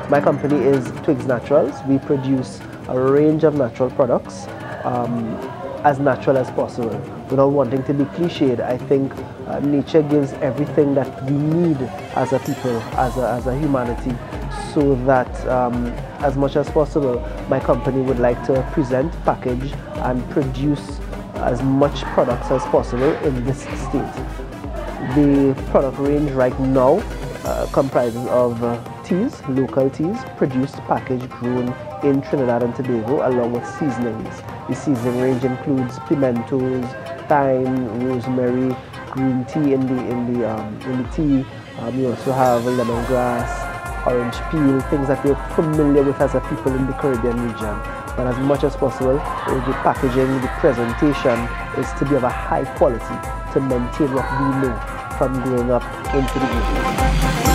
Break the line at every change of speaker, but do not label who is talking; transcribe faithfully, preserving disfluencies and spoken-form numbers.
My company is Twigs Naturals. We produce a range of natural products, um, as natural as possible. Without wanting to be cliched, I think uh, nature gives everything that we need as a people, as a, as a humanity, so that um, as much as possible, my company would like to present, package, and produce as much products as possible in this state. The product range right now uh, comprises of uh, teas, local teas, produced, packaged, grown in Trinidad and Tobago, along with seasonings. The seasoning range includes pimentos, thyme, rosemary, green tea in the in the um, in the tea. Um, we also have lemongrass, orange peel, things that we're familiar with as a people in the Caribbean region. But as much as possible, the packaging, the presentation is to be of a high quality to maintain what we know from growing up into the eighties.